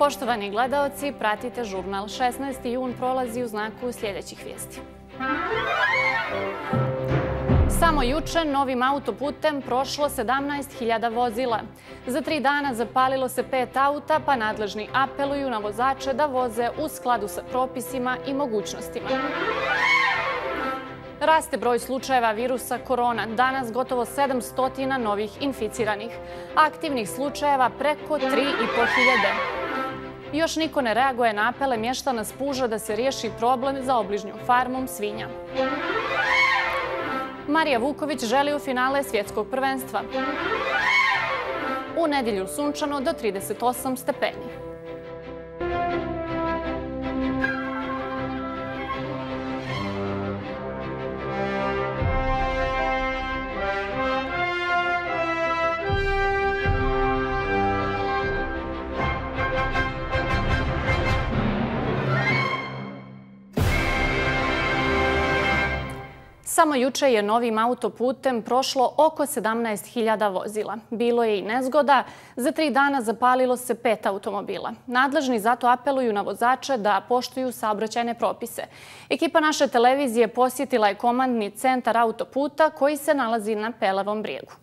Poštovani gledaoci, pratite žurnal. 16. jun prolazi u znaku sljedećih vijesti. Samo juče novim autoputem prošlo 17.000 vozila. Za 3 dana zapalilo se 5 auta, pa nadležni apeluju na vozače da voze u skladu sa propisima i mogućnostima. Raste broj slučajeva virusa korona. Danas gotovo 700 novih inficiranih. Aktivnih slučajeva preko 3.500. Još niko ne reaguje na apele mještana s Puža da se riješi problem za obližnjom farmom svinja. Marija Vuković želi u finale svjetskog prvenstva. U nedjelju sunčano do 38 stepeni. Samo juče je novim autoputem prošlo oko 17.000 vozila. Bilo je i nezgoda. Za 3 dana zapalilo se 5 automobila. Nadležni zato apeluju na vozače da poštuju saobraćajne propise. Ekipa naše televizije posjetila je komandni centar autoputa koji se nalazi na Pelavom brijegu.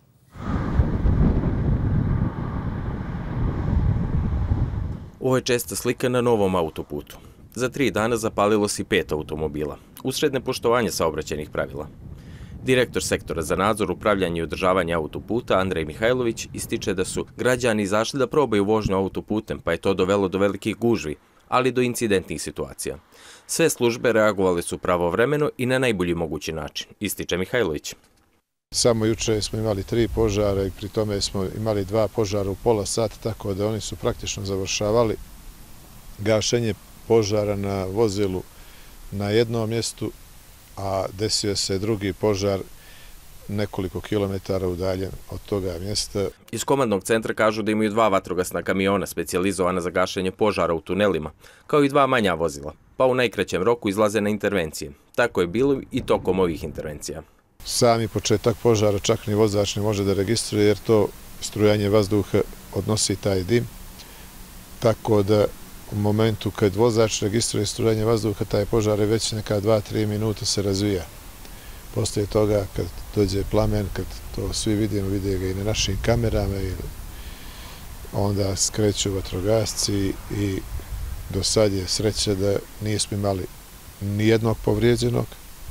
Ovo je česta slika na novom autoputu. Za 3 dana zapalilo se 5 automobila, usred nepoštovanja saobraćajnih pravila. Direktor sektora za nadzor, upravljanje i održavanje autoputa Andrej Mihajlović ističe da su građani izašli da probaju vožnju autoputem, pa je to dovelo do velikih gužvi, ali do incidentnih situacija. Sve službe reagovale su pravovremeno i na najbolji mogući način, ističe Mihajlović. Samo juče smo imali 3 požara i pri tome smo imali 2 požara u pola sata, tako da oni su praktično završavali gašenje požara na vozilu na jednom mjestu, a desio se drugi požar nekoliko kilometara udaljen od toga mjesta. Iz komandnog centra kažu da imaju 2 vatrogasna kamiona specijalizovana za gašenje požara u tunelima, kao i 2 manja vozila, pa u najkraćem roku izlaze na intervencije. Tako je bilo i tokom ovih intervencija. Sami početak požara čak ni vozač ne može da registruje jer to strujanje vazduha odnosi taj dim, tako da u momentu kad vozač registruje strujanje vazduha, taj požar je već neka 2-3 minuta se razvija. Poslije toga, kad dođe plamen, kad to svi vidimo, vide ga i na našim kamerama, onda skreću vatrogasci i do sad je sreća da nismo imali nijednog povrijeđenog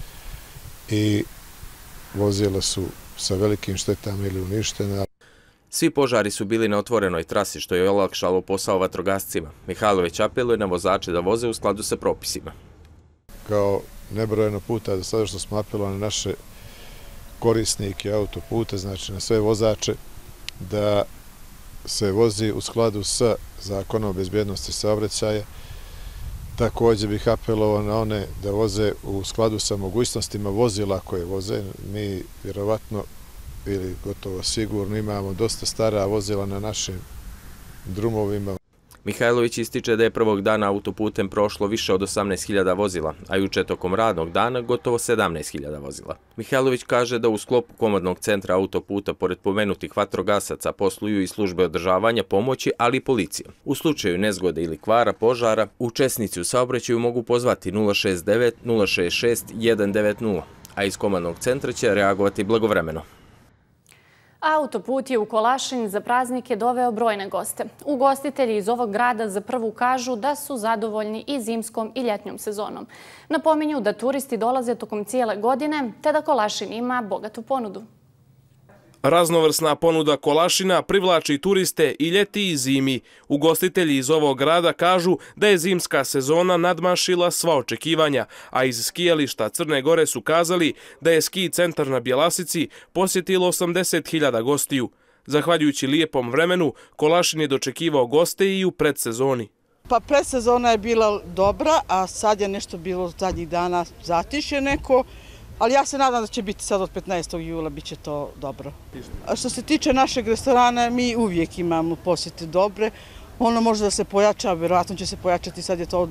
i vozila su sa velikim štetama ili uništena. Svi požari su bili na otvorenoj trasi, što je olakšalo posao vatrogascima. Mihajlović apeluje na vozače da voze u skladu sa propisima. Kao nebrojeno puta do sada što smo apelovali na naše korisnike autoputa, znači na sve vozače, da se vozi u skladu sa zakonom o bezbjednosti saobraćaja. Također bih apelovao na one da voze u skladu sa mogućnostima vozila koje voze. Mi vjerovatno ili gotovo sigurno imamo dosta stara vozila na našim drumovima. Mihajlović ističe da je prvog dana autoputem prošlo više od 18.000 vozila, a juče tokom radnog dana gotovo 17.000 vozila. Mihajlović kaže da u sklopu komandnog centra autoputa pored pomenutih vatrogasaca posluju i službe održavanja pomoći, ali i policija. U slučaju nezgode ili kvara požara, učesnici u saobraćaju mogu pozvati 069 066 190, a iz komandnog centra će reagovati blagovremeno. Autoput je u Kolašin za praznike doveo brojne goste. Ugostitelji iz ovog grada za prvu kažu da su zadovoljni i zimskom i ljetnjom sezonom. Napominju da turisti dolaze tokom cijele godine, te da Kolašin ima bogatu ponudu. Raznovrsna ponuda Kolašina privlači turiste i ljeti i zimi. Ugostitelji iz ovog grada kažu da je zimska sezona nadmašila sva očekivanja, a iz skijališta Crne Gore su kazali da je ski centar na Bjelasici posjetilo 80.000 gostiju. Zahvaljujući lijepom vremenu, Kolašin je dočekivao goste i u predsezoni. Pa predsezona je bila dobra, a sad je nešto bilo zadnjih dana zatišje neko. Ali ja se nadam da će biti sad od 15. jula, bit će to dobro. A što se tiče našeg restorana, mi uvijek imamo posjete dobre. Ono može da se pojača, vjerojatno će se pojačati, sad je to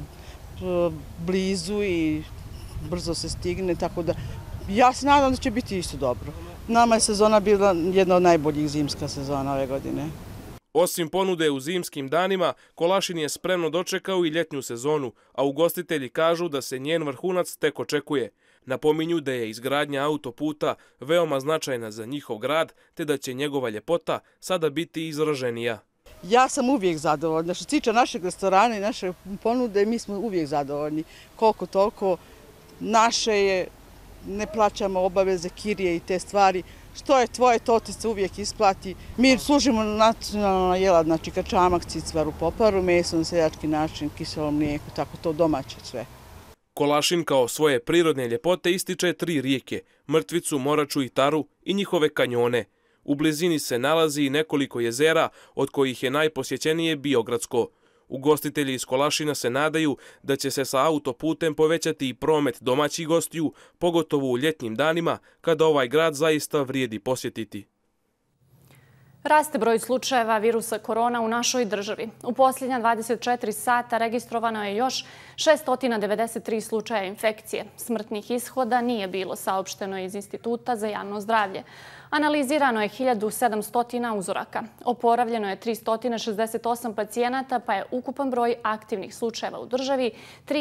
blizu i brzo se stigne, tako da ja se nadam da će biti isto dobro. Nama je sezona bila jedna od najboljih zimska sezona ove godine. Osim ponude u zimskim danima, Kolašin je spremno dočekao i ljetnju sezonu, a ugostitelji kažu da se njen vrhunac tek očekuje. Napominju da je izgradnja autoputa veoma značajna za njihov grad, te da će njegova ljepota sada biti izraženija. Ja sam uvijek zadovoljna. Što se tiče našeg restorana i naše ponude, mi smo uvijek zadovoljni. Koliko toliko naše je, ne plaćamo obaveze, kirije i te stvari. Što je tvoje, to ti se uvijek isplati. Mi služimo nacionalna jela, znači kačamak, cicvaru, poparu, meso na seljački način, kiselo mlijeko, tako to domaće sve. Kolašin kao svoje prirodne ljepote ističe 3 rijeke, Mrtvicu, Moraču i Taru i njihove kanjone. U blizini se nalazi i nekoliko jezera, od kojih je najposjećenije Biogradsko. Ugostitelji iz Kolašina se nadaju da će se sa autoputem povećati i promet domaćih gostiju, pogotovo u ljetnim danima, kada ovaj grad zaista vrijedi posjetiti. Raste broj slučajeva virusa korona u našoj državi. U posljednja 24 sata registrovano je još 693 slučaja infekcije. Smrtnih ishoda nije bilo, saopšteno iz Instituta za javno zdravlje. Analizirano je 1700 uzoraka. Oporavljeno je 368 pacijenata, pa je ukupan broj aktivnih slučajeva u državi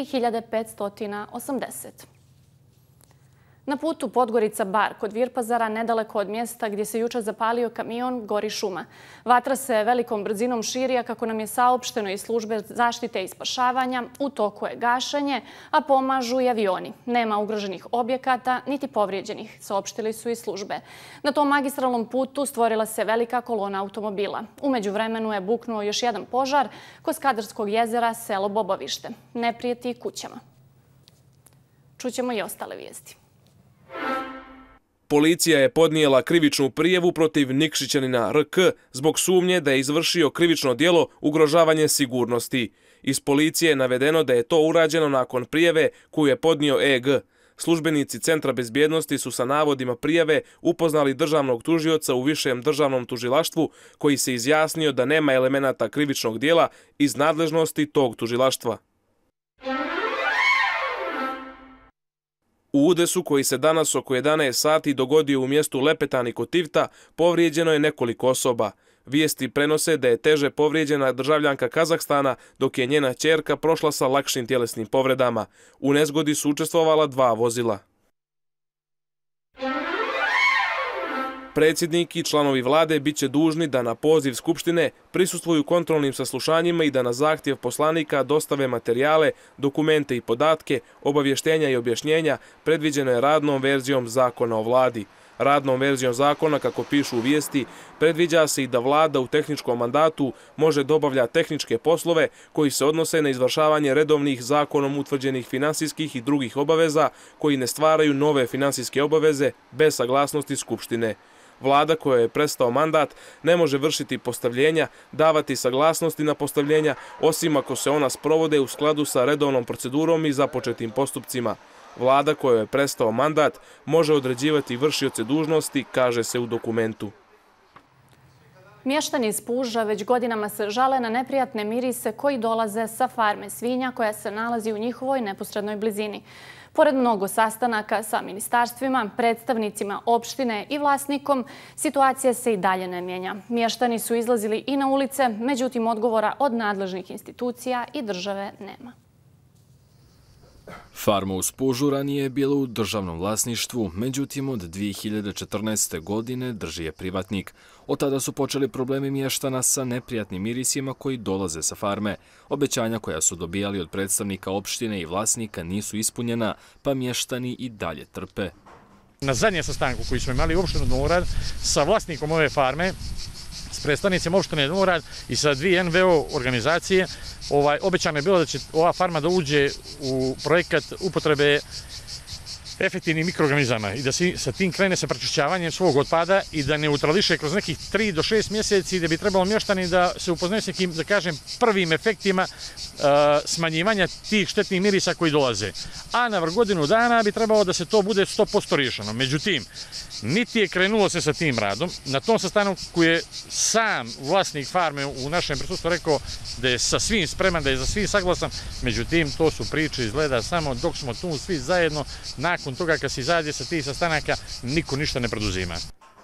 3580. Na putu Podgorica-Bar kod Virpazara, nedaleko od mjesta gdje se jučer zapalio kamion, gori šuma. Vatra se velikom brzinom širi, a kako nam je saopšteno iz službe zaštite i spašavanja, u toku je gašenje, a pomažu i avioni. Nema ugroženih objekata, niti povrijeđenih, saopštili su iz službe. Na tom magistralnom putu stvorila se velika kolona automobila. U međuvremenu je buknuo još jedan požar kod Skadarskog jezera, selo Bobovište. Ne prijeti kućama. Čućemo i ostale vijesti. Policija je podnijela krivičnu prijavu protiv Nikšićanina R.K. zbog sumnje da je izvršio krivično djelo ugrožavanje sigurnosti. Iz policije je navedeno da je to urađeno nakon prijave koju je podnio E.G. Službenici Centra bezbjednosti su sa navodima prijave upoznali državnog tužioca u Višem državnom tužilaštvu, koji se izjasnio da nema elemenata krivičnog djela iz nadležnosti tog tužilaštva. U udesu koji se danas oko 11 sati dogodio u mjestu Lepetani kod Tivta, povrijeđeno je nekoliko osoba. Vijesti prenose da je teže povrijeđena državljanka Kazahstana, dok je njena ćerka prošla sa lakšim tjelesnim povredama. U nezgodi su učestvovala 2 vozila. Predsjednik i članovi vlade bit će dužni da na poziv Skupštine prisustvuju kontrolnim saslušanjima i da na zahtjev poslanika dostave materijale, dokumente i podatke, obavještenja i objašnjenja predviđeno je radnom verzijom zakona o vladi. Radnom verzijom zakona, kako pišu u vijesti, predviđa se i da vlada u tehničkom mandatu može da obavlja tehničke poslove koji se odnose na izvršavanje redovnih zakonom utvrđenih finansijskih i drugih obaveza koji ne stvaraju nove finansijske obaveze bez saglasnosti Skupštine. Vlada koja je prestao mandat ne može vršiti postavljenja, davati saglasnosti na postavljenja, osim ako se ona sprovode u skladu sa redovnom procedurom i započetim postupcima. Vlada koja je prestao mandat može određivati vršioce dužnosti, kaže se u dokumentu. Mještani iz Puža već godinama se žale na neprijatne mirise koji dolaze sa farme svinja koja se nalazi u njihovoj neposrednoj blizini. Pored mnogo sastanaka sa ministarstvima, predstavnicima opštine i vlasnikom, situacija se i dalje ne mijenja. Mještani su izlazili i na ulice, međutim odgovora od nadležnih institucija i države nema. Farma u Pužu ranije je bila u državnom vlasništvu, međutim od 2014. godine drži je privatnik. Od tada su počeli problemi mještana sa neprijatnim mirisima koji dolaze sa farme. Obećanja koja su dobijali od predstavnika opštine i vlasnika nisu ispunjena, pa mještani i dalje trpe. Na zadnjem sastanku koji smo imali u opštinu Dvorad sa vlasnikom ove farme, s predstavnicima opštine Dvorad i sa 2 NVO organizacije, obećano je bilo da će ova farma da uđe u projekat upotrebe efektivnih mikroorganizama i da se sa tim krene sa prečišćavanjem svog otpada i da neutrališe kroz nekih 3 do 6 mjeseci, da bi trebalo mještani da se upoznaju s nekim, da kažem, prvim efektima smanjivanja tih štetnih mirisa koji dolaze. A na godinu dana bi trebalo da se to bude 100% riješeno. Međutim, niti je krenulo se sa tim radom. Na tom sastanku je sam vlasnik farme u našem prisustvu rekao da je sa svim spreman, da je za svim saglasan. Međutim, to su priče, izgleda samo dok smo tu svi zajedno. Nakon toga kad se izađe sa tih sastanaka, niko ništa ne preduzima.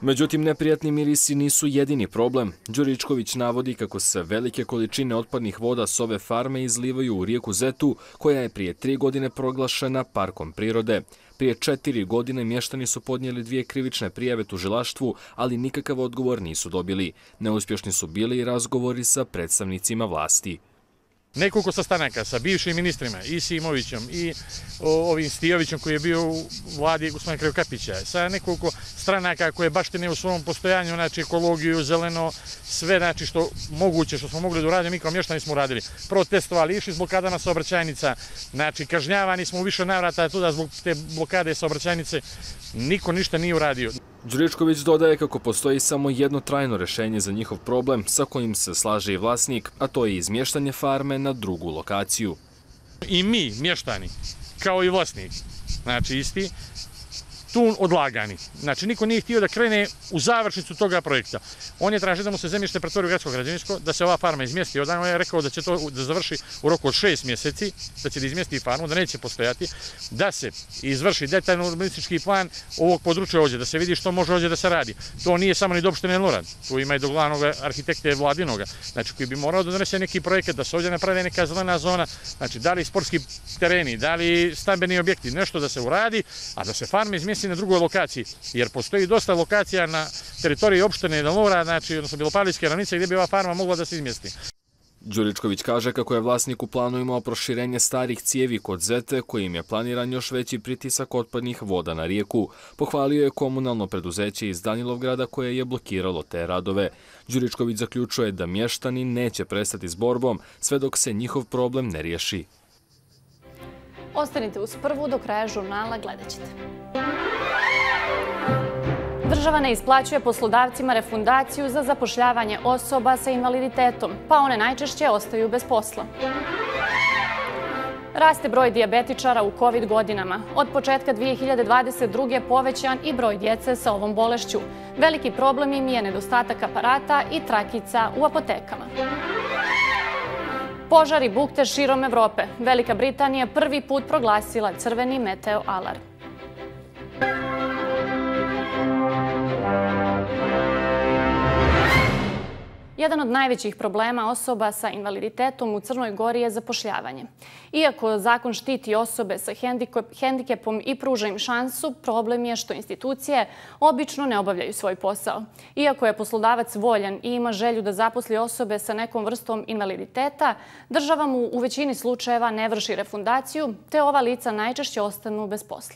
Međutim, neprijatni mirisi nisu jedini problem. Đuričković navodi kako se velike količine otpadnih voda s ove farme izlivaju u rijeku Zetu, koja je prije 3 godine proglašena parkom prirode. Prije 4 godine mještani su podnijeli 2 krivične prijave tužilaštvu, ali nikakav odgovor nisu dobili. Neuspješni su bili i razgovori sa predstavnicima vlasti. Nekoliko sastanaka sa bivšim ministrima, i Simovićem, i ovim Stijovićem koji je bio u vladi gospodina Krivokapića, sa nekoliko stranaka koje baštine u svom postojanju, znači ekologiju, zeleno, sve znači što moguće, što smo mogli da uradimo, mi kao mještani smo uradili. Protestovali, išli s blokadama saobraćajnica, znači kažnjavani smo u više navrata tuda zbog te blokade saobraćajnice, niko ništa nije uradio. Đuričković dodaje kako postoji samo jedno trajno rješenje za njihov problem sa kojim se slaže i vlasnik, a to je izmještanje farme na drugu lokaciju. I mi, mještani, kao i vlasnik, znači isti, tu odlagani. Znači, niko nije htio da krene u završnicu toga projekta. On je tražio da mu se zemljište pretvori u gradsko građevinsko, da se ova farma izmjesti. On je rekao da će to da završi u roku od 6 mjeseci, da će da izmjesti farmu, da neće postojati, da se izvrši detaljno urbanistički plan ovog područja ovdje, da se vidi što može ovdje da se radi. To nije samo ni do opštine Norad, tu ima i do glavnog arhitekte Vladinoga, znači koji bi morao da donese neki projekat, da se ovdje napravi neka zelena zona, znači da li sportski tereni, da li stambeni objekti, nešto da se uradi, a da se farma izmjesti na drugoj lokaciji, jer postoji dosta lokacija na teritoriji opštine Norad, znači odnosno Belopavljske ravnice gdje bi ova farma mogla da se izmjesti. Đuričković kaže kako je vlasnik u planu imao proširenje starih cijevi kod Zete, kojim je planiran još veći pritisak otpadnih voda na rijeku. Pohvalio je komunalno preduzeće iz Danilovgrada koje je blokiralo te radove. Đuričković zaključuje da mještani neće prestati s borbom sve dok se njihov problem ne riješi. Ostanite uz Prvu, do kraja žurnala gledat ćete. Država ne isplaćuje poslodavcima refundaciju za zapošljavanje osoba sa invaliditetom, pa one najčešće ostaju bez posla. Raste broj dijabetičara u COVID godinama. Od početka 2022. povećan i broj djece sa ovom bolešću. Veliki problem im je nedostatak aparata i trakica u apotekama. Požari bukte širom Evrope. Velika Britanija prvi put proglasila crveni meteo alarm. Jedan od najvećih problema osoba sa invaliditetom u Crnoj Gori je zapošljavanje. Iako zakon štiti osobe sa hendikepom i pruža im šansu, problem je što institucije obično ne obavljaju svoj posao. Iako je poslodavac voljan i ima želju da zaposli osobe sa nekom vrstom invaliditeta, država mu u većini slučajeva ne vrši refundaciju, te ova lica najčešće ostanu bez posla.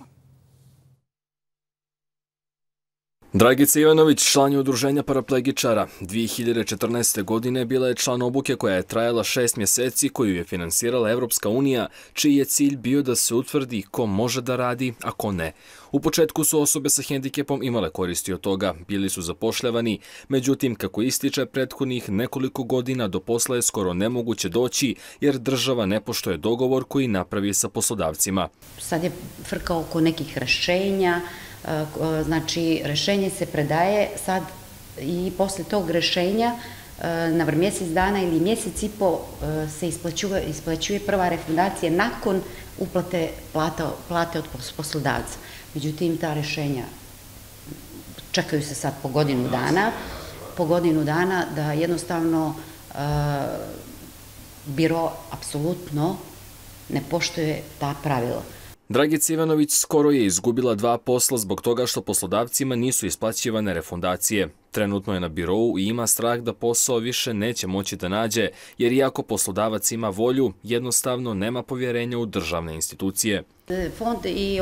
Dragica Ivanović, član je udruženja paraplegičara. 2014. godine bila je član obuke koja je trajala 6 mjeseci, koju je finansirala Evropska unija, čiji je cilj bio da se utvrdi ko može da radi, a ko ne. U početku su osobe sa hendikepom imale koristi od toga, bili su zapošljavani, međutim, kako ističe prethodnih nekoliko godina, do posla je skoro nemoguće doći, jer država ne poštuje dogovor koji napravi sa poslodavcima. Sad je frka oko nekih rešenja, znači rešenje se predaje sad i posle tog rešenja na mjesec dana ili mjesec i po se isplaćuje prva refundacija nakon uplate plate od poslodavca. Međutim, ta rešenja čekaju se sad po godinu dana da jednostavno biro apsolutno ne poštuje ta pravila. Dragica Ivanović skoro je izgubila 2 posla zbog toga što poslodavcima nisu isplaćivane refundacije. Trenutno je na birou i ima strah da posao više neće moći da nađe, jer iako poslodavac ima volju, jednostavno nema povjerenja u državne institucije. Fond i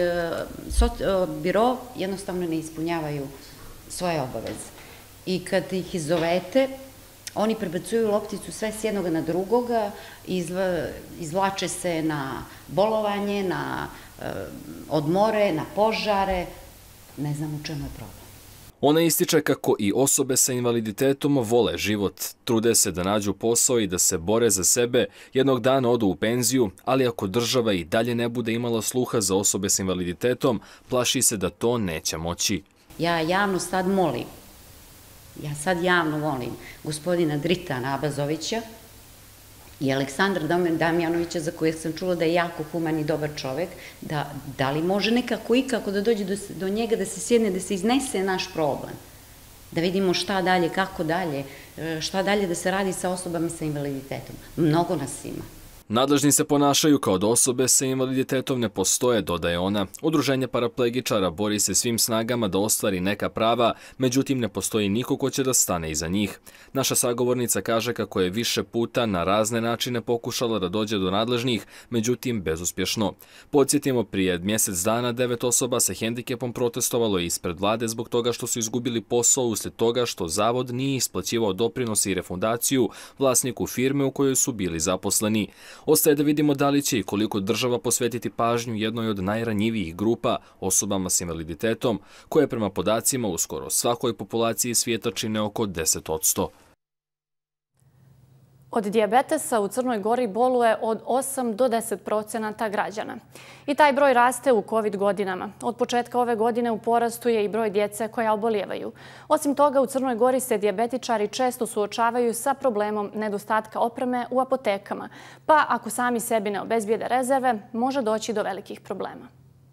biro jednostavno ne ispunjavaju svoje obaveze. I kad ih izovete, oni prebacuju lopticu sve s jednoga na drugoga, izvlače se na bolovanje, na odmore, na požare. Ne znam u čemu je problem. Ona ističe kako i osobe sa invaliditetom vole život, trude se da nađu posao i da se bore za sebe, jednog dana odu u penziju, ali ako država i dalje ne bude imala sluha za osobe sa invaliditetom, plaši se da to neće moći. Ja javno sad molim, gospodina Dritana Abazovića i Aleksandra Damjanovića, za kojeg sam čula da je jako human i dobar čovek, da li može nekako ikako da dođe do njega, da se sjedne, da se iznese naš problem, da vidimo šta dalje, kako dalje, šta dalje da se radi sa osobama sa invaliditetom. Mnogo nas ima. Nadležni se ponašaju kao da osobe sa invaliditetom ne postoje, dodaje ona. Udruženje paraplegičara bori se svim snagama da ostvari neka prava, međutim ne postoji niko ko će da stane iza njih. Naša sagovornica kaže kako je više puta na razne načine pokušala da dođe do nadležnih, međutim bezuspješno. Podsjetimo, prije mjesec dana 9 osoba sa hendikepom protestovalo je ispred vlade zbog toga što su izgubili posao uslijed toga što zavod nije isplaćivao doprinose i refundaciju vlasniku firme u kojoj su bili zaposleni. Ostaje da vidimo da li će i koliko država posvetiti pažnju jednoj od najranjivijih grupa, osobama s invaliditetom, koje prema podacima u skoro svakoj populaciji svijeta čine oko 10%. Od dijabetesa u Crnoj Gori boluje od 8 do 10% građana. I taj broj raste u COVID godinama. Od početka ove godine u porastu je i broj djece koja obolijevaju. Osim toga, u Crnoj Gori se dijabetičari često suočavaju sa problemom nedostatka opreme u apotekama, pa ako sami sebi ne obezbijede rezerve, može doći do velikih problema.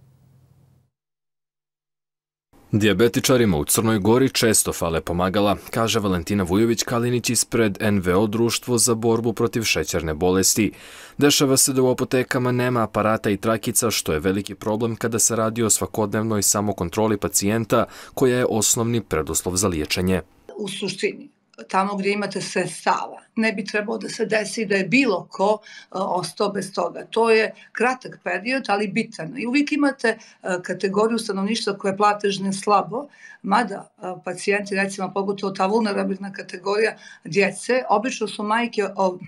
Dijabetičarima u Crnoj Gori često fale pomagala, kaže Valentina Vujović-Kalinić ispred NVO Društvo za borbu protiv šećerne bolesti. Dešava se da u apotekama nema aparata i trakica, što je veliki problem kada se radi o svakodnevnoj samokontroli pacijenta, koja je osnovni preduslov za liječenje. U suštini, tamo gdje imate sredstava, ne bi trebalo da se desi da je bilo ko ostao bez toga. To je kratak period, ali bitan. I uvijek imate kategoriju stanovništva koja je platežne slabo, mada pacijenti, recimo pogotovo ta vulnerabilna kategorija djece, obično su majke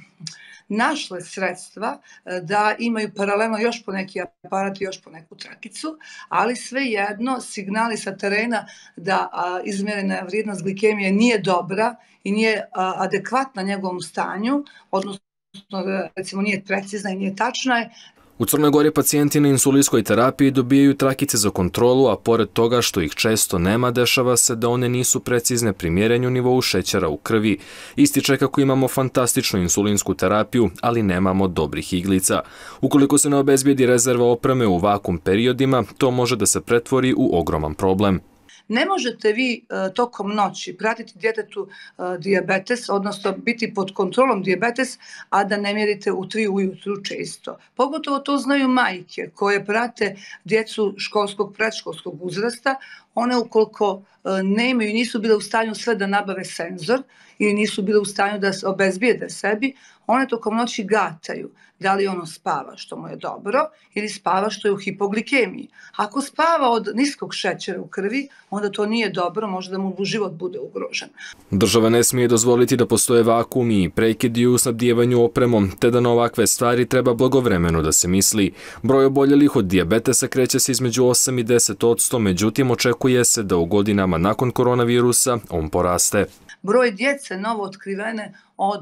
našle sredstva da imaju paralelno još po neki aparat i još po neku trakicu, ali svejedno signali sa terena da izmjerena vrijednost glikemije nije dobra i nije adekvatna njegovom stanju, odnosno recimo nije precizna i nije tačna. U Crnoj Gori pacijenti na insulinskoj terapiji dobijaju trakice za kontrolu, a pored toga što ih često nema, dešava se da one nisu precizne pri mjerenju nivou šećera u krvi. Ističe kako imamo fantastičnu insulinsku terapiju, ali nemamo dobrih iglica. Ukoliko se ne obezbijedi rezerva opreme u vakum periodima, to može da se pretvori u ogroman problem. Ne možete vi tokom noći pratiti djetetu dijabetes, odnosno biti pod kontrolom dijabetes, a da ne mjerite u 3 ujutru često. Pogotovo to znaju majke koje prate djecu školskog, predškolskog uzrasta. One ukoliko nemaju i nisu bile u stanju sve da nabave senzor ili nisu bile u stanju da se obezbijede sebi, one tokom noći gataju. Da li ono spava što mu je dobro ili spava što je u hipoglikemiji. Ako spava od niskog šećera u krvi, onda to nije dobro, možda mu život bude ugrožen. Država ne smije dozvoliti da postoje vakumi i prekidi u snabdijevanju opremom, te da na ovakve stvari treba blagovremeno da se misli. Broj oboljelih od dijabetesa kreće se između 8 i 10%, međutim očekuje se da u godinama nakon koronavirusa on poraste. Broj djece novo otkrivene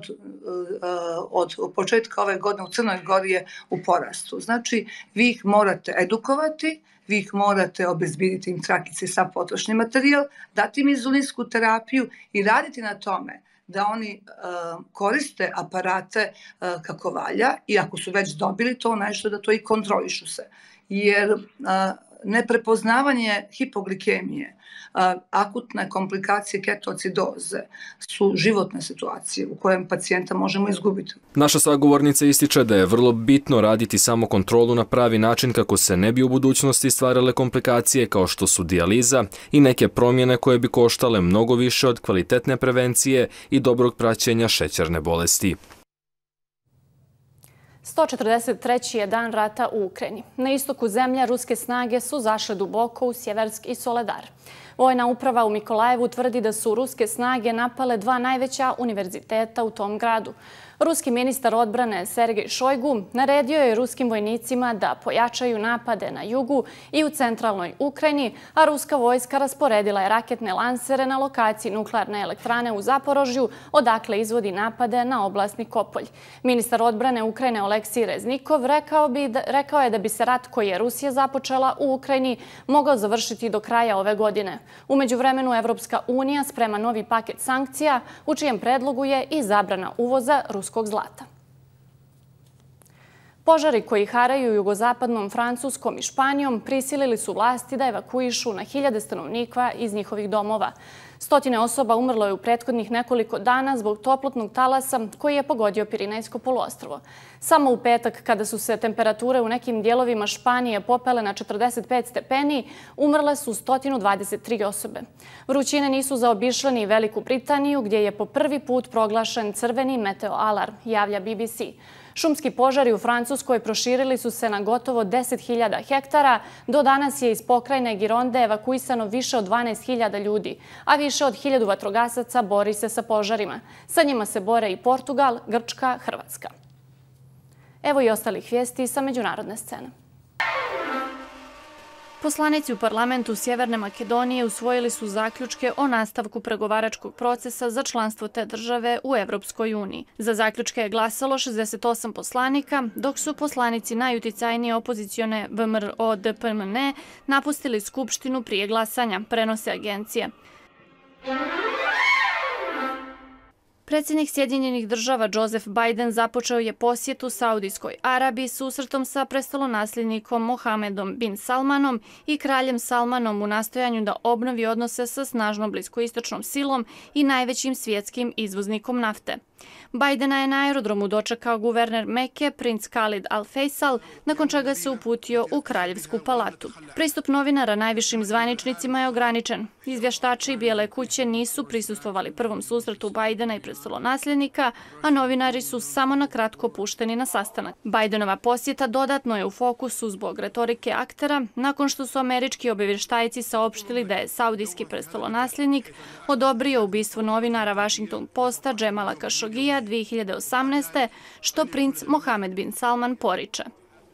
od početka ove godine u Crnoj Gori je u porastu. Znači, vi ih morate edukovati, vi ih morate obezbediti im trakice sa potrošni materijal, dati im inzulinsku terapiju i raditi na tome da oni koriste aparate kako valja i ako su već dobili to nešto da to i kontrolišu se. Jer neprepoznavanje hipoglikemije, akutne komplikacije ketocidoze su životne situacije u kojem pacijenta možemo izgubiti. Naša sagovornica ističe da je vrlo bitno raditi samo kontrolu na pravi način kako se ne bi u budućnosti stvarale komplikacije kao što su dijaliza i neke promjene koje bi koštale mnogo više od kvalitetne prevencije i dobrog praćenja šećerne bolesti. 143. je dan rata u Ukrajini. Na istoku zemlje ruske snage su zašle duboko u Sjeversk i Soledar. Vojna uprava u Mikolajevu tvrdi da su ruske snage napale 2 najveća univerziteta u tom gradu. Ruski ministar odbrane Sergej Šojgu naredio je ruskim vojnicima da pojačaju napade na jugu i u centralnoj Ukrajini, a ruska vojska rasporedila je raketne lansere na lokaciji nuklearne elektrane u Zaporožju, odakle izvodi napade na oblast Nikopolj. Ministar odbrane Ukrajine Oleksij Reznikov rekao je da bi se rat koji je Rusija započela u Ukrajini mogao završiti do kraja ove godine. U međuvremenu Evropska unija sprema novi paket sankcija, u čijem predlogu je i zabrana uvoza ruskog zlata. Požari koji haraju jugozapadnom Francuskom i Španijom prisilili su vlasti da evakuišu na hiljade stanovnika iz njihovih domova. Stotine osoba umrlo je u prethodnih nekoliko dana zbog toplotnog talasa koji je pogodio Pirinejsko poluostrvo. Samo u petak, kada su se temperature u nekim dijelovima Španije popele na 45 stepeni, umrle su 123 osobe. Vrućine nisu zaobišle ni Veliku Britaniju, gdje je po prvi put proglašen crveni meteo alarm, javlja BBC. Šumski požari u Francuskoj proširili su se na gotovo 10.000 hektara. Do danas je iz pokrajine Gironde evakuisano više od 12.000 ljudi, a više od 1.000 vatrogasaca bori se sa požarima. Sa njima se bore i Portugal, Grčka, Hrvatska. Evo i ostalih vijesti sa međunarodne scene. Poslanici u parlamentu Sjeverne Makedonije usvojili su zaključke o nastavku pregovaračkog procesa za članstvo te države u Evropskoj uniji. Za zaključke je glasalo 68 poslanika, dok su poslanici najuticajnije opozicione VMRO-DPMN napustili skupštinu prije glasanja, prenose agencije. Predsjednik Sjedinjenih država Joseph Biden započeo je posjetu Saudijskoj Arabiji susretom sa prestolonasljednikom Mohamedom bin Salmanom i kraljem Salmanom u nastojanju da obnovi odnose sa snažnom bliskoistočnom silom i najvećim svjetskim izvoznikom nafte. Bidena je na aerodromu dočekao guverner Mekke, princ Khalid Al Faisal, nakon čega se uputio u Kraljevsku palatu. Pristup novinara najvišim zvaničnicima je ograničen. Izvještači Bijele kuće nisu prisustvovali prvom susretu Bidena i prestolonasljednika, a novinari su samo na kratko pušteni na sastanak. Bidenova posjeta dodatno je u fokusu zbog retorike aktera, nakon što su američki obavještajci saopštili da je saudijski prestolonasljednik odobrio ubistvo novinara Washington Posta Džemala Kašogija 2018. što princ Mohamed bin Salman poriče.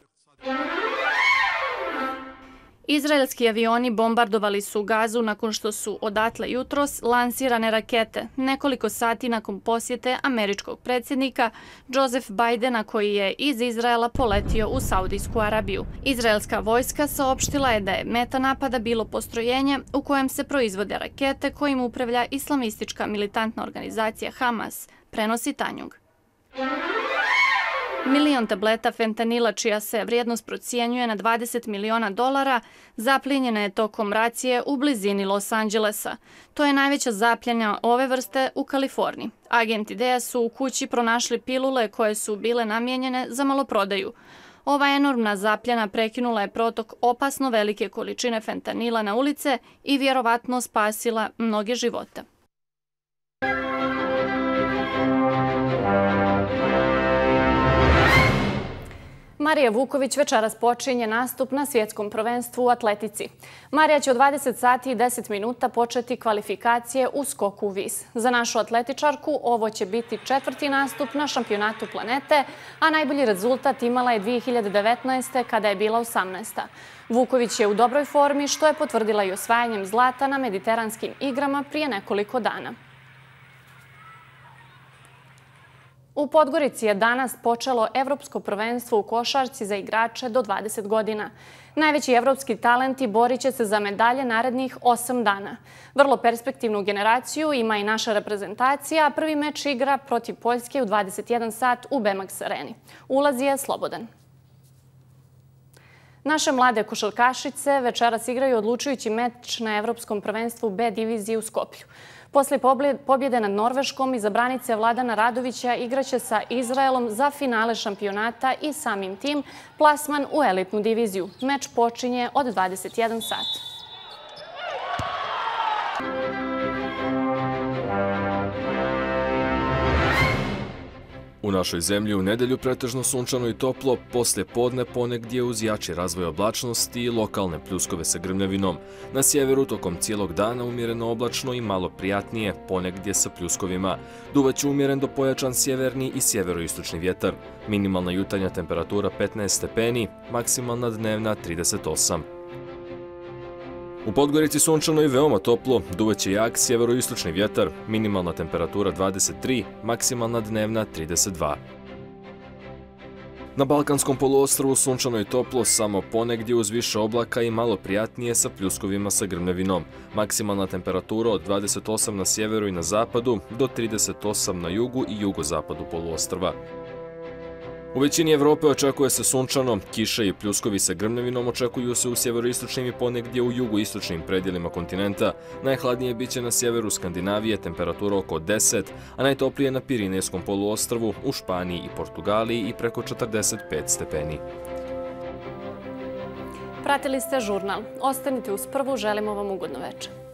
Izraelski avioni bombardovali su Gazu nakon što su odatle jutros lansirane rakete, nekoliko sati nakon posjete američkog predsjednika Joseph Bidena koji je iz Izraela poletio u Saudijsku Arabiju. Izraelska vojska saopštila je da je meta napada bilo postrojenje u kojem se proizvode rakete kojim upravlja islamistička militantna organizacija Hamas, prenosi Tanjug. 1.000.000 tableta fentanila, čija se vrijednost procjenjuje na $20 miliona, zaplijenjena je tokom racije u blizini Los Angelesa. To je najveća zapljena ove vrste u Kaliforniji. Agenti DEA su u kući pronašli pilule koje su bile namijenjene za maloprodaju. Ova enormna zapljena prekinula je protok opasno velike količine fentanila na ulice i vjerovatno spasila mnoge živote. Marija Vuković večeras počinje nastup na svjetskom prvenstvu u atletici. Marija će od 20 sati i 10 minuta početi kvalifikacije u skoku u vis. Za našu atletičarku ovo će biti 4. nastup na šampionatu planete, a najbolji rezultat imala je 2019. kada je bila 18. Vuković je u dobroj formi, što je potvrdila i osvajanjem zlata na mediteranskim igrama prije nekoliko dana. U Podgorici je danas počelo Evropsko prvenstvo u košarci za igrače do 20 godina. Najveći evropski talenti borit će se za medalje narednih 8 dana. Vrlo perspektivnu generaciju ima i naša reprezentacija, a prvi meč igra protiv Poljske u 21 sat u Bemax areni. Ulaz je slobodan. Naše mlade košarkašice večeras igraju odlučujući meč na Evropskom prvenstvu B diviziji u Skoplju. Posle pobjede nad Norveškom izabranice Vladana Radovića igraće sa Izraelom za finale šampionata i samim tim plasman u elitnu diviziju. Meč počinje od 21 sat. U našoj zemlji u nedelju pretežno sunčano i toplo, poslije podne ponegdje uz jači razvoj oblačnosti i lokalne pljuskove sa grmljavinom. Na sjeveru tokom cijelog dana umjereno oblačno i malo prijatnije, ponegdje sa pljuskovima. Duvaće umjeren do pojačan sjeverni i sjeveroistočni vjetar. Minimalna jutarnja temperatura 15 stepeni, maksimalna dnevna 38. U Podgorici sunčano i veoma toplo, duvaće jak sjeveroistočni vjetar, minimalna temperatura 23, maksimalna dnevna 32. Na Balkanskom poluostrvu sunčano i toplo, samo ponegdje uz više oblaka i malo prijatnije sa pljuskovima sa grmljavinom. Maksimalna temperatura od 28 na sjeveru i na zapadu do 38 na jugu i jugozapadu poluostrva. U većini Evrope očekuje se sunčano, kiše i pljuskovi sa grmljavinom očekuju se u sjeveroistočnim i ponegdje u jugoistočnim predjelima kontinenta. Najhladnije biće na sjeveru Skandinavije, temperatura oko 10, a najtoplije na Pirinejskom poluostrvu, u Španiji i Portugaliji i preko 45 stepeni. Pratili ste žurnal. Ostanite uz Prvu, želimo vam ugodno večer.